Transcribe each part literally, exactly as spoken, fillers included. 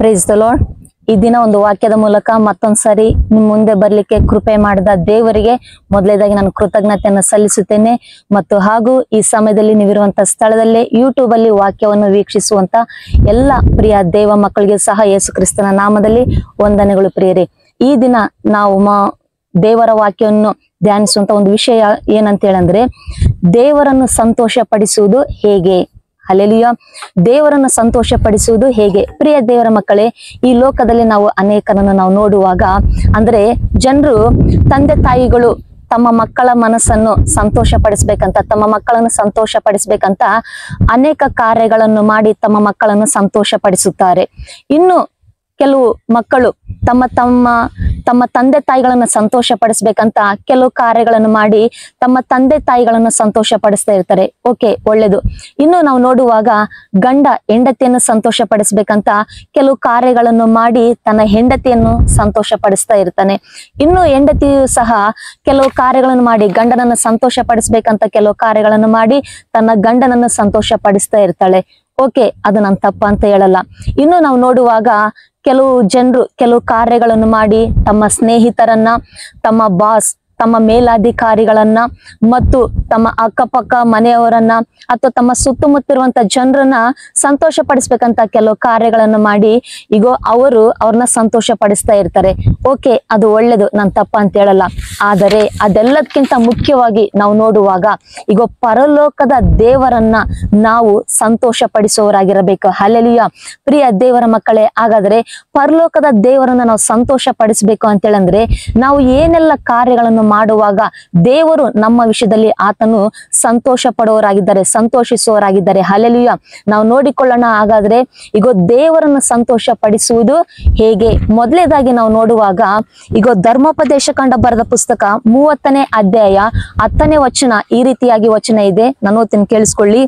Praise the lord. ಈ ದಿನ ಒಂದು ವಾಕ್ಯದ ಮೂಲಕ ಮತ್ತೊಂದ್ಸರಿ ನಿಮ್ ಮುಂದೆ ಬರ್ಲಿಕ್ಕೆ ಕೃಪೆ ಮಾಡಿದ ದೇವರಿಗೆ ಮೊದಲೇದಾಗಿ ನಾನು ಕೃತಜ್ಞತೆಯನ್ನು ಸಲ್ಲಿಸುತ್ತೇನೆ. ಮತ್ತು ಹಾಗೂ ಈ ಸಮಯದಲ್ಲಿ ನೀವಿರುವಂತ ಸ್ಥಳದಲ್ಲೇ ಯೂಟ್ಯೂಬ್ ಅಲ್ಲಿ ವಾಕ್ಯವನ್ನು ವೀಕ್ಷಿಸುವಂತ ಎಲ್ಲ ಪ್ರಿಯ ದೇವ ಮಕ್ಕಳಿಗೆ ಸಹ ಯೇಸು ಕ್ರಿಸ್ತನ ನಾಮದಲ್ಲಿ ವಂದನೆಗಳು ಪ್ರಿಯರೇ. ಈ ದಿನ ನಾವು ಮ ದೇವರ ವಾಕ್ಯವನ್ನು ಧ್ಯಾನಿಸುವಂತ ಒಂದು ವಿಷಯ ಏನಂತ ಹೇಳಂದ್ರೆ, ದೇವರನ್ನು ಸಂತೋಷ ಪಡಿಸುವುದು ಹೇಗೆ. ಹಲ್ಲೆಲೂಯಾ. ದೇವರನ್ನು ಸಂತೋಷ ಪಡಿಸುವುದು ಹೇಗೆ. ಪ್ರಿಯ ದೇವರ ಮಕ್ಕಳೇ, ಈ ಲೋಕದಲ್ಲಿ ನಾವು ಅನೇಕರನ್ನು ನಾವು ನೋಡುವಾಗ ಅಂದ್ರೆ ಜನರು ತಂದೆ ತಾಯಿಗಳು ತಮ್ಮ ಮಕ್ಕಳ ಮನಸ್ಸನ್ನು ಸಂತೋಷ ಪಡಿಸ್ಬೇಕಂತ ತಮ್ಮ ಮಕ್ಕಳನ್ನು ಸಂತೋಷ ಪಡಿಸ್ಬೇಕಂತ ಅನೇಕ ಕಾರ್ಯಗಳನ್ನು ಮಾಡಿ ತಮ್ಮ ಮಕ್ಕಳನ್ನು ಸಂತೋಷ ಪಡಿಸುತ್ತಾರೆ. ಇನ್ನು ಕೆಲವು ಮಕ್ಕಳು ತಮ್ಮ ತಮ್ಮ ತಮ್ಮ ತಂದೆ ತಾಯಿಗಳನ್ನ ಸಂತೋಷ ಪಡಿಸ್ಬೇಕಂತ ಕೆಲವು ಕಾರ್ಯಗಳನ್ನು ಮಾಡಿ ತಮ್ಮ ತಂದೆ ತಾಯಿಗಳನ್ನ ಸಂತೋಷ ಪಡಿಸ್ತಾ ಇರ್ತಾರೆ. ಓಕೆ, ಒಳ್ಳೇದು. ಇನ್ನು ನಾವು ನೋಡುವಾಗ ಗಂಡ ಹೆಂಡತಿಯನ್ನು ಸಂತೋಷ ಪಡಿಸ್ಬೇಕಂತ ಕೆಲವು ಕಾರ್ಯಗಳನ್ನು ಮಾಡಿ ತನ್ನ ಹೆಂಡತಿಯನ್ನು ಸಂತೋಷ ಪಡಿಸ್ತಾ ಇರ್ತಾನೆ. ಇನ್ನು ಹೆಂಡತಿಯು ಸಹ ಕೆಲವು ಕಾರ್ಯಗಳನ್ನು ಮಾಡಿ ಗಂಡನನ್ನು ಸಂತೋಷ ಪಡಿಸ್ಬೇಕಂತ ಕೆಲವು ಕಾರ್ಯಗಳನ್ನು ಮಾಡಿ ತನ್ನ ಗಂಡನನ್ನು ಸಂತೋಷ ಪಡಿಸ್ತಾ ಇರ್ತಾಳೆ. ಓಕೆ, ಅದು ನನ್ ತಪ್ಪ ಅಂತ ಹೇಳಲ್ಲ. ಇನ್ನು ನಾವು ನೋಡುವಾಗ ಕೆಲವು ಜನರು ಕೆಲವು ಕಾರ್ಯಗಳನ್ನು ಮಾಡಿ ತಮ್ಮ ಸ್ನೇಹಿತರನ್ನ, ತಮ್ಮ ಬಾಸ್, ತಮ್ಮ ಮೇಲಾಧಿಕಾರಿಗಳನ್ನ ಮತ್ತು ತಮ್ಮ ಅಕ್ಕಪಕ್ಕ ಮನೆಯವರನ್ನ ಅಥವಾ ತಮ್ಮ ಸುತ್ತಮುತ್ತಿರುವಂತ ಜನರನ್ನ ಸಂತೋಷ ಪಡಿಸ್ಬೇಕಂತ ಕೆಲವು ಕಾರ್ಯಗಳನ್ನು ಮಾಡಿ ಈಗ ಅವರು ಅವ್ರನ್ನ ಸಂತೋಷ ಪಡಿಸ್ತಾ ಇರ್ತಾರೆ. ಓಕೆ, ಅದು ಒಳ್ಳೇದು, ನಾನ್ ತಪ್ಪ ಅಂತ ಹೇಳಲ್ಲ. ಆದರೆ ಅದೆಲ್ಲದಕ್ಕಿಂತ ಮುಖ್ಯವಾಗಿ ನಾವು ನೋಡುವಾಗ ಈಗ ಪರಲೋಕದ ದೇವರನ್ನ ನಾವು ಸಂತೋಷ ಪಡಿಸುವವರಾಗಿರಬೇಕು. ಹಲ್ಲೆಲೂಯಾ. ಪ್ರಿಯ ದೇವರ ಮಕ್ಕಳೇ, ಹಾಗಾದ್ರೆ ಪರಲೋಕದ ದೇವರನ್ನ ನಾವು ಸಂತೋಷ ಪಡಿಸ್ಬೇಕು ಅಂತ ಹೇಳಂದ್ರೆ ನಾವು ಏನೆಲ್ಲ ಕಾರ್ಯಗಳನ್ನು ಮಾಡುವಾಗ ದೇವರು ನಮ್ಮ ವಿಷಯದಲ್ಲಿ ಆತನು ಸಂತೋಷ ಪಡುವವರಾಗಿದ್ದಾರೆ, ಸಂತೋಷಿಸುವವರಾಗಿದ್ದಾರೆ. ಹಲ್ಲೆಲೂಯಾ. ನಾವು ನೋಡಿಕೊಳ್ಳೋಣ. ಹಾಗಾದ್ರೆ ಈಗ ದೇವರನ್ನು ಸಂತೋಷ ಪಡಿಸುವುದು ಹೇಗೆ. ಮೊದಲನೇದಾಗಿ ನಾವು ನೋಡುವಾಗ ಈಗ ಧರ್ಮೋಪದೇಶ ಕಂಡ ಬರೆದ ಪುಸ್ತಕ ಮೂವತ್ತನೇ ಅಧ್ಯಾಯ ಹತ್ತನೇ ವಚನ ಈ ರೀತಿಯಾಗಿ ವಚನ ಇದೆ. ನಾನು ಓದ್ತೀನಿ, ಕೇಳಿಸ್ಕೊಳ್ಳಿ.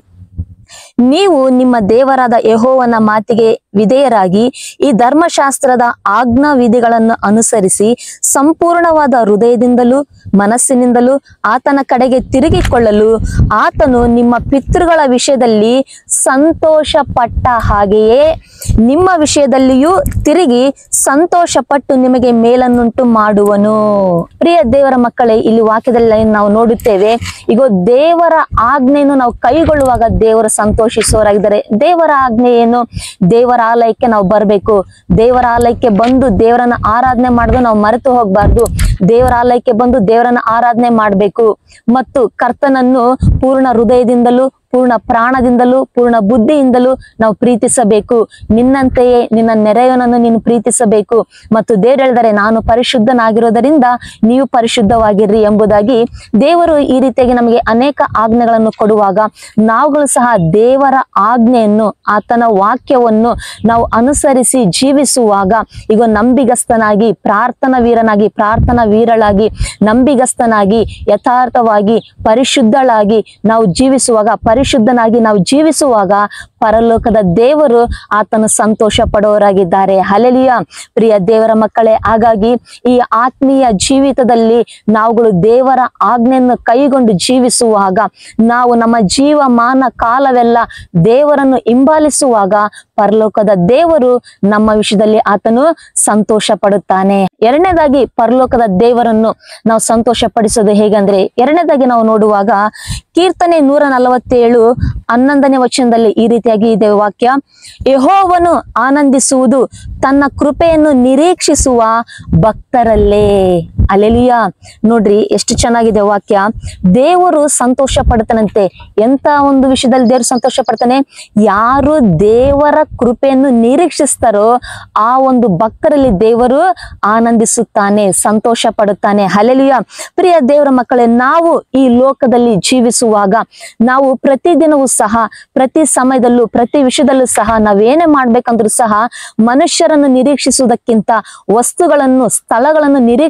ನೀವು ನಿಮ್ಮ ದೇವರಾದ ಯೆಹೋವನ ಮಾತಿಗೆ ವಿಧೇಯರಾಗಿ ಈ ಧರ್ಮಶಾಸ್ತ್ರದ ಆಜ್ಞಾ ವಿಧಿಗಳನ್ನು ಅನುಸರಿಸಿ ಸಂಪೂರ್ಣವಾದ ಹೃದಯದಿಂದಲೂ ಮನಸ್ಸಿನಿಂದಲೂ ಆತನ ಕಡೆಗೆ ತಿರುಗಿಕೊಳ್ಳಲು ಆತನು ನಿಮ್ಮ ಪಿತೃಗಳ ವಿಷಯದಲ್ಲಿ ಸಂತೋಷ ಪಟ್ಟ ಹಾಗೆಯೇ ನಿಮ್ಮ ವಿಷಯದಲ್ಲಿಯೂ ತಿರುಗಿ ಸಂತೋಷ ಪಟ್ಟು ನಿಮಗೆ ಮೇಲನ್ನುಂಟು ಮಾಡುವನು. ಪ್ರಿಯ ದೇವರ ಮಕ್ಕಳೇ, ಇಲ್ಲಿ ವಾಕ್ಯದಲ್ಲಿ ನಾವು ನೋಡುತ್ತೇವೆ, ಈಗ ದೇವರ ಆಜ್ಞೆಯನ್ನು ನಾವು ಕೈಗೊಳ್ಳುವಾಗ ದೇವರ ಸಂತೋಷಿಸುವವರಾಗಿದ್ದಾರೆ. ದೇವರ ಆಜ್ಞೆ ಏನು? ದೇವರ ಆಲಯಕ್ಕೆ ನಾವು ಬರ್ಬೇಕು. ದೇವರ ಆಲಯಕ್ಕೆ ಬಂದು ದೇವರನ್ನ ಆರಾಧನೆ ಮಾಡೋದು ನಾವು ಮರೆತು ಹೋಗ್ಬಾರ್ದು. ದೇವರ ಆಲಯಕ್ಕೆ ಬಂದು ದೇವರನ್ನ ಆರಾಧನೆ ಮಾಡ್ಬೇಕು ಮತ್ತು ಕರ್ತನನ್ನು ಪೂರ್ಣ ಹೃದಯದಿಂದಲೂ ಪೂರ್ಣ ಪ್ರಾಣದಿಂದಲೂ ಪೂರ್ಣ ಬುದ್ಧಿಯಿಂದಲೂ ನಾವು ಪ್ರೀತಿಸಬೇಕು. ನಿನ್ನಂತೆಯೇ ನಿನ್ನ ನೆರೆಯವನನ್ನು ನೀನು ಪ್ರೀತಿಸಬೇಕು. ಮತ್ತು ದೇವರು ಹೇಳಿದರೆ, ನಾನು ಪರಿಶುದ್ಧನಾಗಿರೋದರಿಂದ ನೀವು ಪರಿಶುದ್ಧವಾಗಿರ್ರಿ ಎಂಬುದಾಗಿ ದೇವರು ಈ ರೀತಿಯಾಗಿ ನಮಗೆ ಅನೇಕ ಆಜ್ಞೆಗಳನ್ನು ಕೊಡುವಾಗ ನಾವುಗಳು ಸಹ ದೇವರ ಆಜ್ಞೆಯನ್ನು, ಆತನ ವಾಕ್ಯವನ್ನು ನಾವು ಅನುಸರಿಸಿ ಜೀವಿಸುವಾಗ ಈಗ ನಂಬಿಗಸ್ತನಾಗಿ, ಪ್ರಾರ್ಥನಾ ವೀರನಾಗಿ, ಪ್ರಾರ್ಥನಾ ವೀರಳಾಗಿ, ನಂಬಿಗಸ್ತನಾಗಿ, ಯಥಾರ್ಥವಾಗಿ, ಪರಿಶುದ್ಧಳಾಗಿ ನಾವು ಜೀವಿಸುವಾಗ, ಪರಿಶುದ್ಧನಾಗಿ ನಾವು ಜೀವಿಸುವಾಗ ಪರಲೋಕದ ದೇವರು ಆತನು ಸಂತೋಷ ಪಡುವವರಾಗಿದ್ದಾರೆ. ಹಲ್ಲೆಲೂಯಾ. ಪ್ರಿಯ ದೇವರ ಮಕ್ಕಳೇ, ಹಾಗಾಗಿ ಈ ಆತ್ಮೀಯ ಜೀವಿತದಲ್ಲಿ ನಾವುಗಳು ದೇವರ ಆಜ್ಞೆಯನ್ನು ಕೈಗೊಂಡು ಜೀವಿಸುವಾಗ, ನಾವು ನಮ್ಮ ಜೀವಮಾನ ಕಾಲವೆಲ್ಲ ದೇವರನ್ನು ಹಿಂಬಾಲಿಸುವಾಗ ಪರಲೋಕದ ದೇವರು ನಮ್ಮ ವಿಷಯದಲ್ಲಿ ಆತನು ಸಂತೋಷ ಪಡುತ್ತಾನೆ. ಎರಡನೇದಾಗಿ ಪರಲೋಕದ ದೇವರನ್ನು ನಾವು ಸಂತೋಷ ಪಡಿಸೋದು ಹೇಗಂದ್ರೆ, ಎರಡನೇದಾಗಿ ನಾವು ನೋಡುವಾಗ ಕೀರ್ತನೆ ನೂರ ನಲವತ್ತೇಳು ಹನ್ನೊಂದನೇ ವಚನದಲ್ಲಿ ಈ ರೀತಿಯಾಗಿ ಇದೆ ವಾಕ್ಯ. ಯೆಹೋವನು ಆನಂದಿಸುವುದು ತನ್ನ ಕೃಪೆಯನ್ನು ನಿರೀಕ್ಷಿಸುವ ಭಕ್ತರಲ್ಲೇ. ಹಲ್ಲೆಲೂಯಾ. ನೋಡ್ರಿ ಎಷ್ಟು ಚೆನ್ನಾಗಿದೆ ವಾಕ್ಯ. ದೇವರು ಸಂತೋಷ ಪಡ್ತಾನಂತೆ. ಎಂತ ಒಂದು ವಿಷಯದಲ್ಲಿ ದೇವರು ಸಂತೋಷ ಪಡ್ತಾನೆ? ಯಾರು ದೇವರ ಕೃಪೆಯನ್ನು ನಿರೀಕ್ಷಿಸ್ತಾರೋ ಆ ಒಂದು ಭಕ್ತರಲ್ಲಿ ದೇವರು ಆನಂದಿಸುತ್ತಾನೆ, ಸಂತೋಷ ಪಡುತ್ತಾನೆ. ಹಲ್ಲೆಲೂಯಾ. ಪ್ರಿಯ ದೇವರ ಮಕ್ಕಳೇ, ನಾವು ಈ ಲೋಕದಲ್ಲಿ ಜೀವಿಸುವಾಗ ನಾವು ಪ್ರತಿದಿನವೂ ಸಹ, ಪ್ರತಿ ಸಮಯದಲ್ಲೂ, ಪ್ರತಿ ವಿಷಯದಲ್ಲೂ ಸಹ ನಾವೇನೇ ಮಾಡ್ಬೇಕಂದ್ರೂ ಸಹ ಮನುಷ್ಯರನ್ನು ನಿರೀಕ್ಷಿಸುವುದಕ್ಕಿಂತ, ವಸ್ತುಗಳನ್ನು, ಸ್ಥಳಗಳನ್ನು ನಿರೀಕ್ಷಿಸುವುದಕ್ಕಿಂತ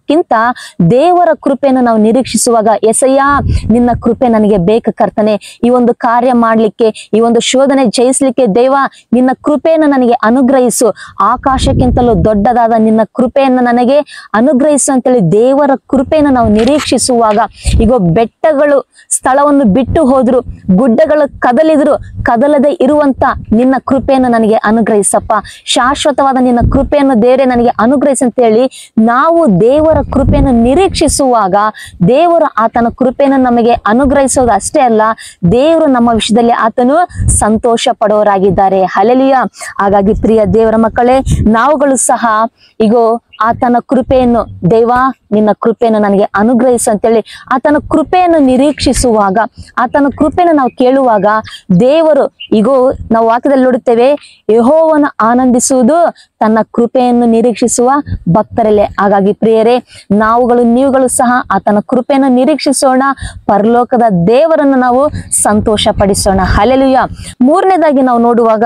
ನಿರೀಕ್ಷಿಸುವುದಕ್ಕಿಂತ ದೇವರ ಕೃಪೆಯನ್ನು ನಾವು ನಿರೀಕ್ಷಿಸುವಾಗ, ಎಸಯ್ಯ ನಿನ್ನ ಕೃಪೆ ನನಗೆ ಬೇಕು ಕರ್ತನೆ, ಈ ಒಂದು ಕಾರ್ಯ ಮಾಡ್ಲಿಕ್ಕೆ, ಈ ಒಂದು ಶೋಧನೆ ಜಯಿಸ್ಲಿಕ್ಕೆ ದೇವ ನಿನ್ನ ಕೃಪೆಯನ್ನು ನನಗೆ ಅನುಗ್ರಹಿಸು, ಆಕಾಶಕ್ಕಿಂತಲೂ ದೊಡ್ಡದಾದ ನಿನ್ನ ಕೃಪೆಯನ್ನು ನನಗೆ ಅನುಗ್ರಹಿಸು ಅಂತೇಳಿ ದೇವರ ಕೃಪೆಯನ್ನು ನಾವು ನಿರೀಕ್ಷಿಸುವಾಗ, ಈಗ ಬೆಟ್ಟಗಳು ಸ್ಥಳವನ್ನು ಬಿಟ್ಟು ಹೋದ್ರು, ಗುಡ್ಡಗಳು ಕದಲಿದ್ರು, ಕದಲದೆ ಇರುವಂತ ನಿನ್ನ ಕೃಪೆಯನ್ನು ನನಗೆ ಅನುಗ್ರಹಿಸಪ್ಪ, ಶಾಶ್ವತವಾದ ನಿನ್ನ ಕೃಪೆಯನ್ನು ದೇವರೇ ನನಗೆ ಅನುಗ್ರಹಿಸಿ ಅಂತೇಳಿ ನಾವು ದೇವರ ಕೃಪೆಯನ್ನು ನಿರೀಕ್ಷಿಸುವಾಗ ದೇವರು ಆತನ ಕೃಪೆಯನ್ನು ನಮಗೆ ಅನುಗ್ರಹಿಸೋದು ಅಷ್ಟೇ ಅಲ್ಲ, ದೇವರು ನಮ್ಮ ವಿಷಯದಲ್ಲಿ ಆತನು ಸಂತೋಷ ಪಡೋರಾಗಿದ್ದಾರೆ. ಹಲ್ಲೆಲೂಯಾ. ಹಾಗಾಗಿ ಪ್ರಿಯ ದೇವರ ಮಕ್ಕಳೇ, ನಾವುಗಳು ಸಹ ಈಗೋ ಆತನ ಕೃಪೆಯನ್ನು, ದೇವಾ ನಿನ್ನ ಕೃಪೆಯನ್ನು ನನಗೆ ಅನುಗ್ರಹಿಸು ಅಂತೇಳಿ ಆತನ ಕೃಪೆಯನ್ನು ನಿರೀಕ್ಷಿಸುವಾಗ, ಆತನ ಕೃಪೆಯನ್ನು ನಾವು ಕೇಳುವಾಗ ದೇವರು, ಈಗೋ ನಾವು ವಾಕ್ಯದಲ್ಲಿ ನೋಡುತ್ತೇವೆ, ಯೆಹೋವನು ಆನಂದಿಸುವುದು ತನ್ನ ಕೃಪೆಯನ್ನು ನಿರೀಕ್ಷಿಸುವ ಭಕ್ತರಲ್ಲೇ. ಹಾಗಾಗಿ ಪ್ರಿಯರೇ, ನಾವುಗಳು ನೀವುಗಳು ಸಹ ಆತನ ಕೃಪೆಯನ್ನು ನಿರೀಕ್ಷಿಸೋಣ, ಪರಲೋಕದ ದೇವರನ್ನು ನಾವು ಸಂತೋಷ ಪಡಿಸೋಣ. ಹಲ್ಲೆಲೂಯಾ. ಮೂರನೇದಾಗಿ ನಾವು ನೋಡುವಾಗ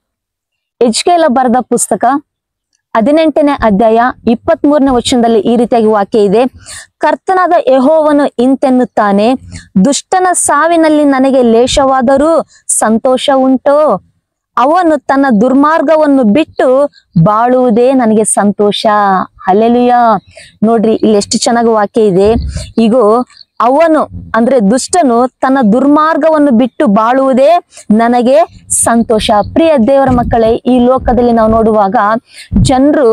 ಎಜ್ಕೇಲ ಬರೆದ ಪುಸ್ತಕ ಹದಿನೆಂಟನೇ ಅಧ್ಯಾಯ ಇಪ್ಪತ್ತ್ ಮೂರನೇ ವಚನದಲ್ಲಿ ಈ ರೀತಿಯಾಗಿ ವಾಕ್ಯ ಇದೆ, ಕರ್ತನಾದ ಯೆಹೋವನು ಇಂತೆನ್ನುತ್ತಾನೆ, ದುಷ್ಟನ ಸಾವಿನಲ್ಲಿ ನನಗೆ ಲೇಷವಾದರೂ ಸಂತೋಷ ಉಂಟೋ, ಅವನು ತನ್ನ ದುರ್ಮಾರ್ಗವನ್ನು ಬಿಟ್ಟು ಬಾಳುವುದೇ ನನಗೆ ಸಂತೋಷ. ಹಲ್ಲೆಲೂಯಾ. ನೋಡ್ರಿ ಇಲ್ಲಿ ಎಷ್ಟು ಚೆನ್ನಾಗಿ ವಾಕ್ಯ ಇದೆ. ಈಗೋ ಅವನು ಅಂದ್ರೆ ದುಷ್ಟನು ತನ್ನ ದುರ್ಮಾರ್ಗವನ್ನು ಬಿಟ್ಟು ಬಾಳುವುದೇ ನನಗೆ ಸಂತೋಷ. ಪ್ರಿಯ ದೇವರ ಮಕ್ಕಳೇ, ಈ ಲೋಕದಲ್ಲಿ ನಾವು ನೋಡುವಾಗ ಜನರು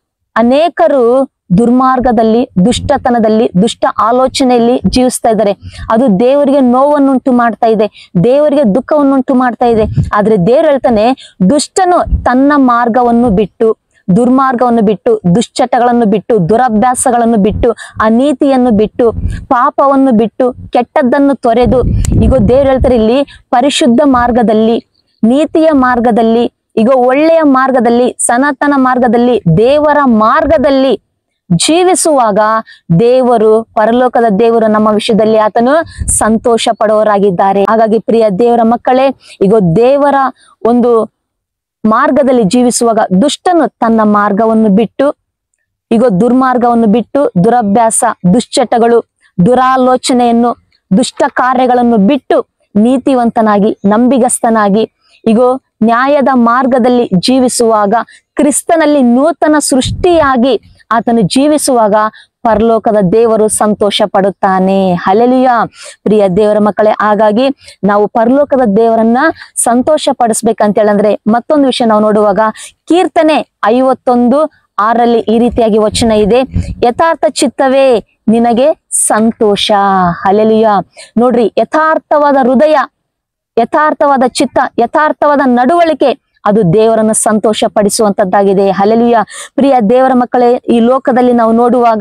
ಅನೇಕರು ದುರ್ಮಾರ್ಗದಲ್ಲಿ, ದುಷ್ಟತನದಲ್ಲಿ, ದುಷ್ಟ ಆಲೋಚನೆಯಲ್ಲಿ ಜೀವಿಸ್ತಾ ಇದ್ದಾರೆ. ಅದು ದೇವರಿಗೆ ನೋವನ್ನುಂಟು ಮಾಡ್ತಾ ಇದೆ, ದೇವರಿಗೆ ದುಃಖವನ್ನುಂಟು ಮಾಡ್ತಾ ಇದೆ. ಆದ್ರೆ ದೇವರು ಹೇಳ್ತಾನೆ, ದುಷ್ಟನು ತನ್ನ ಮಾರ್ಗವನ್ನು ಬಿಟ್ಟು, ದುರ್ಮಾರ್ಗವನ್ನು ಬಿಟ್ಟು, ದುಶ್ಚಟಗಳನ್ನು ಬಿಟ್ಟು, ದುರಭ್ಯಾಸಗಳನ್ನು ಬಿಟ್ಟು, ಅನೀತಿಯನ್ನು ಬಿಟ್ಟು, ಪಾಪವನ್ನು ಬಿಟ್ಟು, ಕೆಟ್ಟದ್ದನ್ನು ತೊರೆದು, ಈಗ ದೇವರು ಹೇಳ್ತಾರೆ ಇಲ್ಲಿ ಪರಿಶುದ್ಧ ಮಾರ್ಗದಲ್ಲಿ, ನೀತಿಯ ಮಾರ್ಗದಲ್ಲಿ, ಈಗ ಒಳ್ಳೆಯ ಮಾರ್ಗದಲ್ಲಿ, ಸನಾತನ ಮಾರ್ಗದಲ್ಲಿ, ದೇವರ ಮಾರ್ಗದಲ್ಲಿ ಜೀವಿಸುವಾಗ ದೇವರು, ಪರಲೋಕದ ದೇವರು ನಮ್ಮ ವಿಷಯದಲ್ಲಿ ಆತನು ಸಂತೋಷ ಪಡುವವರಾಗಿದ್ದಾರೆ. ಹಾಗಾಗಿ ಪ್ರಿಯ ದೇವರ ಮಕ್ಕಳೇ, ಈಗ ದೇವರ ಒಂದು ಮಾರ್ಗದಲ್ಲಿ ಜೀವಿಸುವಾಗ ದುಷ್ಟನು ತನ್ನ ಮಾರ್ಗವನ್ನು ಬಿಟ್ಟು, ಈಗ ದುರ್ಮಾರ್ಗವನ್ನು ಬಿಟ್ಟು, ದುರಭ್ಯಾಸ, ದುಶ್ಚಟಗಳು, ದುರಾಲೋಚನೆಯನ್ನು, ದುಷ್ಟ ಕಾರ್ಯಗಳನ್ನು ಬಿಟ್ಟು ನೀತಿವಂತನಾಗಿ, ನಂಬಿಗಸ್ತನಾಗಿ, ಈಗ ನ್ಯಾಯದ ಮಾರ್ಗದಲ್ಲಿ ಜೀವಿಸುವಾಗ, ಕ್ರಿಸ್ತನಲ್ಲಿ ನೂತನ ಸೃಷ್ಟಿಯಾಗಿ ಆತನು ಜೀವಿಸುವಾಗ ಪರಲೋಕದ ದೇವರು ಸಂತೋಷ ಪಡುತ್ತಾನೆ. ಹಲ್ಲೆಲೂಯಾ. ಪ್ರಿಯ ದೇವರ ಮಕ್ಕಳೇ, ಹಾಗಾಗಿ ನಾವು ಪರಲೋಕದ ದೇವರನ್ನ ಸಂತೋಷ ಪಡಿಸ್ಬೇಕಂತ ಹೇಳಂದ್ರೆ ಮತ್ತೊಂದು ವಿಷಯ ನಾವು ನೋಡುವಾಗ, ಕೀರ್ತನೆ ಐವತ್ತೊಂದು ಆರಲ್ಲಿ ಈ ರೀತಿಯಾಗಿ ವಚನ ಇದೆ, ಯಥಾರ್ಥ ಚಿತ್ತವೇ ನಿನಗೆ ಸಂತೋಷ. ಹಲ್ಲೆಲೂಯಾ. ನೋಡ್ರಿ, ಯಥಾರ್ಥವಾದ ಹೃದಯ, ಯಥಾರ್ಥವಾದ ಚಿತ್ತ, ಯಥಾರ್ಥವಾದ ನಡವಳಿಕೆ ಅದು ದೇವರನ್ನು ಸಂತೋಷ ಪಡಿಸುವಂತದ್ದಾಗಿದೆ. ಹಲ್ಲೆಲೂಯಾ. ಪ್ರಿಯ ದೇವರ ಮಕ್ಕಳೇ, ಈ ಲೋಕದಲ್ಲಿ ನಾವು ನೋಡುವಾಗ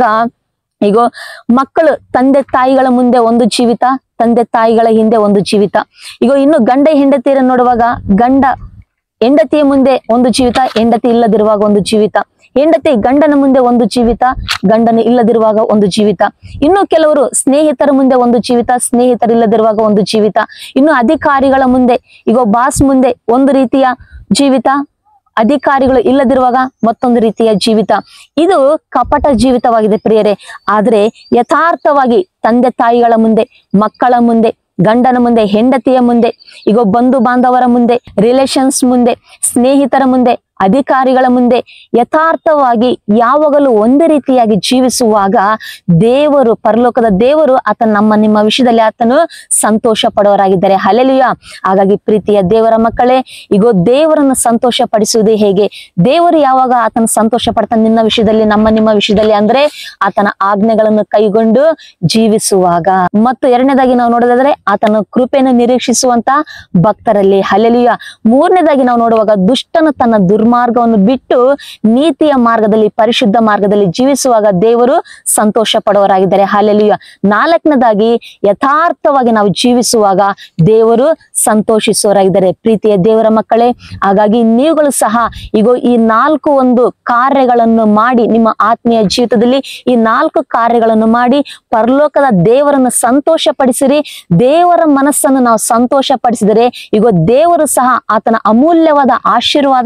ಈಗ ಮಕ್ಕಳು ತಂದೆ ತಾಯಿಗಳ ಮುಂದೆ ಒಂದು ಜೀವಿತ, ತಂದೆ ತಾಯಿಗಳ ಹಿಂದೆ ಒಂದು ಜೀವಿತ. ಈಗ ಇನ್ನು ಗಂಡ ಹೆಂಡತಿಯರನ್ನು ನೋಡುವಾಗ, ಗಂಡ ಹೆಂಡತಿಯ ಮುಂದೆ ಒಂದು ಜೀವಿತ, ಹೆಂಡತಿ ಇಲ್ಲದಿರುವಾಗ ಒಂದು ಜೀವಿತ, ಹೆಂಡತಿ ಗಂಡನ ಮುಂದೆ ಒಂದು ಜೀವಿತ, ಗಂಡನು ಇಲ್ಲದಿರುವಾಗ ಒಂದು ಜೀವಿತ. ಇನ್ನು ಕೆಲವರು ಸ್ನೇಹಿತರ ಮುಂದೆ ಒಂದು ಜೀವಿತ, ಸ್ನೇಹಿತರಿಲ್ಲದಿರುವಾಗ ಒಂದು ಜೀವಿತ. ಇನ್ನು ಅಧಿಕಾರಿಗಳ ಮುಂದೆ, ಈಗ ಬಾಸ್ ಮುಂದೆ ಒಂದು ರೀತಿಯ ಜೀವಿತ, ಅಧಿಕಾರಿಗಳು ಇಲ್ಲದಿರುವಾಗ ಮತ್ತೊಂದು ರೀತಿಯ ಜೀವಿತ. ಇದು ಕಪಟ ಜೀವಿತವಾಗಿದೆ ಪ್ರಿಯರೇ. ಆದ್ರೆ ಯಥಾರ್ಥವಾಗಿ ತಂದೆ ತಾಯಿಗಳ ಮುಂದೆ, ಮಕ್ಕಳ ಮುಂದೆ, ಗಂಡನ ಮುಂದೆ, ಹೆಂಡತಿಯ ಮುಂದೆ, ಈಗ ಬಂಧು ಬಾಂಧವರ ಮುಂದೆ, ರಿಲೇಷನ್ಸ್ ಮುಂದೆ, ಸ್ನೇಹಿತರ ಮುಂದೆ, ಅಧಿಕಾರಿಗಳ ಮುಂದೆ ಯಥಾರ್ಥವಾಗಿ ಯಾವಾಗಲೂ ಒಂದೇ ರೀತಿಯಾಗಿ ಜೀವಿಸುವಾಗ ದೇವರು, ಪರಲೋಕದ ದೇವರು ಆತನ ನಮ್ಮ ನಿಮ್ಮ ವಿಷಯದಲ್ಲಿ ಆತನು ಸಂತೋಷ ಪಡುವವರಾಗಿದ್ದಾರೆ. ಹಲ್ಲೆಲೂಯಾ. ಹಾಗಾಗಿ ಪ್ರೀತಿಯ ದೇವರ ಮಕ್ಕಳೇ, ಈಗ ದೇವರನ್ನು ಸಂತೋಷ ಪಡಿಸುವುದೇ ಹೇಗೆ? ದೇವರು ಯಾವಾಗ ಆತನ ಸಂತೋಷ ಪಡ್ತಾನೆ ನಿನ್ನ ವಿಷಯದಲ್ಲಿ, ನಮ್ಮ ನಿಮ್ಮ ವಿಷಯದಲ್ಲಿ ಅಂದ್ರೆ ಆತನ ಆಜ್ಞೆಗಳನ್ನು ಕೈಗೊಂಡು ಜೀವಿಸುವಾಗ. ಮತ್ತು ಎರಡನೇದಾಗಿ ನಾವು ನೋಡೋದಾದ್ರೆ ಆತನ ಕೃಪೆಯನ್ನು ನಿರೀಕ್ಷಿಸುವಂತ ಭಕ್ತರಲ್ಲಿ. ಹಲ್ಲೆಲೂಯಾ. ಮೂರನೇದಾಗಿ ನಾವು ನೋಡುವಾಗ ದುಷ್ಟನು ತನ್ನ ದುರ್ಮಾರ್ಗವನ್ನು ಬಿಟ್ಟು ನೀತಿಯ ಮಾರ್ಗದಲ್ಲಿ, ಪರಿಶುದ್ಧ ಮಾರ್ಗದಲ್ಲಿ ಜೀವಿಸುವಾಗ ದೇವರು ಸಂತೋಷ ಪಡುವವರಾಗಿದ್ದಾರೆ. ಹಲ್ಲೆಲೂಯಾ. ನಾಲ್ಕನೇದಾಗಿ ಯಥಾರ್ಥವಾಗಿ ನಾವು ಜೀವಿಸುವಾಗ ದೇವರು ಸಂತೋಷಿಸುವವರಾಗಿದ್ದಾರೆ. ಪ್ರೀತಿಯ ದೇವರ ಮಕ್ಕಳೇ, ಹಾಗಾಗಿ ನೀವುಗಳು ಸಹ ಈಗ ಈ ನಾಲ್ಕು ಒಂದು ಕಾರ್ಯಗಳನ್ನು ಮಾಡಿ, ನಿಮ್ಮ ಆತ್ಮೀಯ ಜೀವಿತದಲ್ಲಿ ಈ ನಾಲ್ಕು ಕಾರ್ಯಗಳನ್ನು ಮಾಡಿ ಪರಲೋಕದ ದೇವರನ್ನು ಸಂತೋಷ ಪಡಿಸಿರಿ. ದೇವರ ಮನಸ್ಸನ್ನು ನಾವು ಸಂತೋಷ ಪಡಿಸಿದರೆ ಈಗ ದೇವರು ಸಹ ಆತನ ಅಮೂಲ್ಯವಾದ ಆಶೀರ್ವಾದಗಳಿಂದ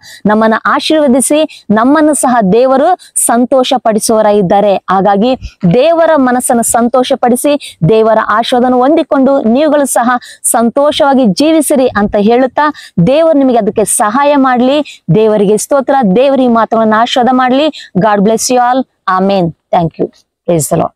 ನಮ್ಮನ್ನ ಆಶೀರ್ವದಿಸಿ ನಮ್ಮನ್ನು ಸಹ ದೇವರು ಸಂತೋಷ ಪಡಿಸುವವರಾಗಿದ್ದಾರೆ. ಹಾಗಾಗಿ ದೇವರ ಮನಸ್ಸನ್ನು ಸಂತೋಷ ಪಡಿಸಿ ದೇವರ ಆಶೀರ್ವಾದವನ್ನು ಹೊಂದಿಕೊಂಡು ನೀವುಗಳು ಸಹ ಸಂತೋಷವಾಗಿ ಜೀವಿಸಿರಿ ಅಂತ ಹೇಳುತ್ತಾ ದೇವರು ನಿಮಗೆ ಅದಕ್ಕೆ ಸಹಾಯ ಮಾಡ್ಲಿ. ದೇವರಿಗೆ ಸ್ತೋತ್ರ. ದೇವರ ಈ ಮಾತುಗಳನ್ನು ಆಶೀರ್ವಾದ ಮಾಡ್ಲಿ. God bless you all. Amen. Thank you. Praise the lord.